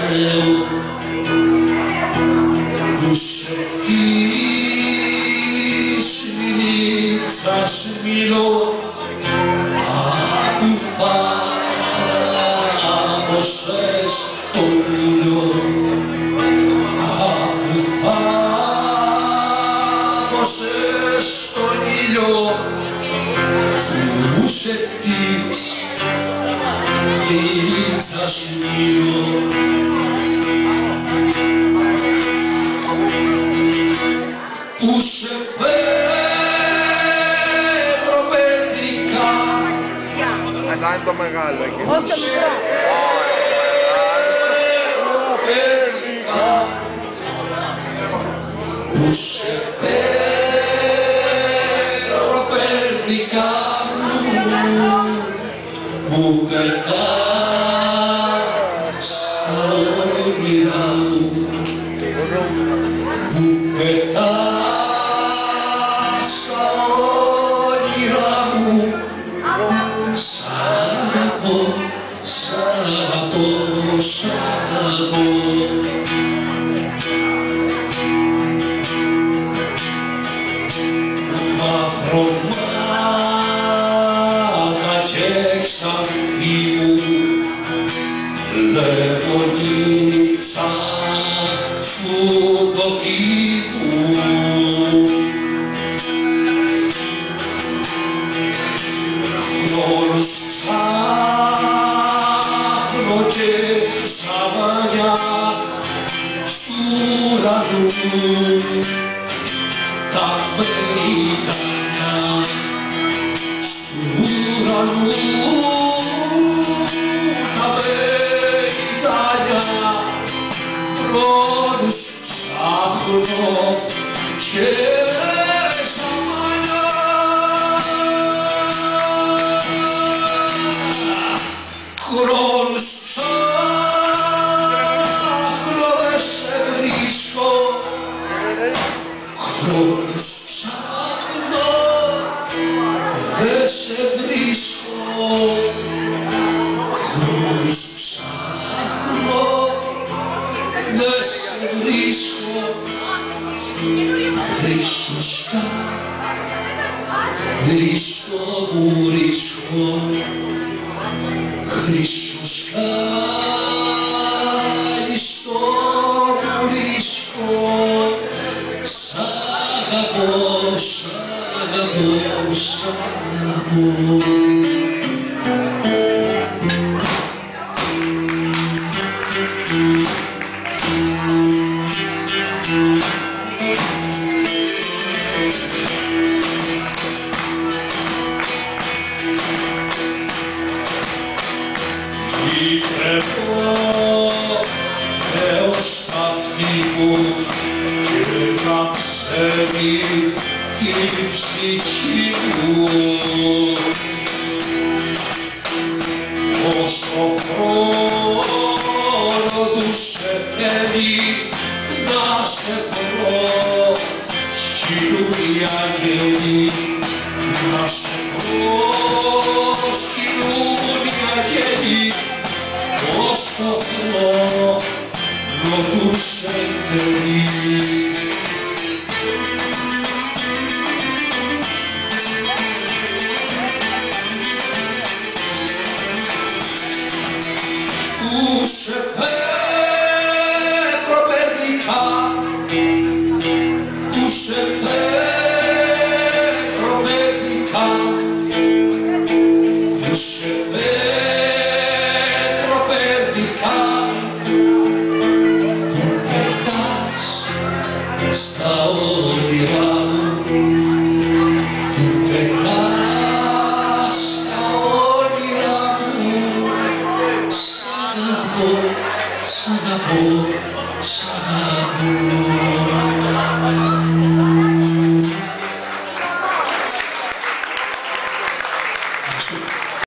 Θεού που σε της νύχτας μιλώ που θάμωσες τον ήλιο που θάμωσες τον ήλιο που σε της νύχτας μιλώ που σε πέτρο παιδικά. Εδώ είναι το μεγάλο εκεί. Όχι το μικρό. Που σε πέτρο παιδικά που πετάς στα όνειρά μου που πετάς στα όνειρά μου σ' αγαπώ, σ' αγαπώ, σ' αγαπώ. Μαυρομάτα και ξανθή μου λεμονίτσα φουντοκήπου χρόνος ψάχνω και σαμάνια στου ουρανού τα μεριτάνια στου ουρανού τα μεριτάνια χρόνους ψάχνω και σαμάνια χρόνους ψάχνω δε σε βρίσκω χρόνους ψάχνω δε σε βρίσκω χρόνους ψάχνω δε σε βρίσκω Χριστοσκα λίστο μου ρίσκω Χριστοσκα λίστο μου ρίσκω σ' αγαπώ, σ' αγαπώ, σ' αγαπώ. Τρεπώ Θεός στα αυτή μου και να ψεύει την ψυχή μου ως το χρόνο του σε θέλει να σε προσκυνούν οι αγγέλοι να σε προσκυνούν οι αγγέλοι ως το χρόνο του σε θέλει. Που σε πέτρο παιδικά, που σε πέτρο παιδικά, που σε πέτρο παιδικά, που πετάς στα όνειρά μου, που πετάς στα όνειρά μου, σ' αγαπώ, σ' αγαπώ.